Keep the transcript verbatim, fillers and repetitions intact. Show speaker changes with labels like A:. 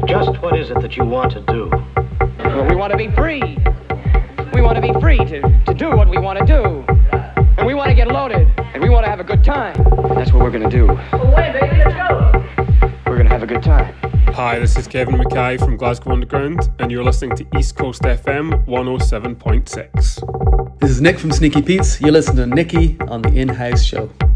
A: Just what is it that you want to do?
B: Well, we want to be free. We want to be free to, to do what we want to do. And we want to get loaded. And we want to have a good time. That's what we're going to do.
C: Well, wait, baby, let's go.
B: We're going to have a good time.
D: Hi, this is Kevin NîCKY from Glasgow Underground, and you're listening to East Coast F M one oh seven point six.
E: This is Nick from Sneaky Pete's. You're listening to NîCKY on the In-House Show.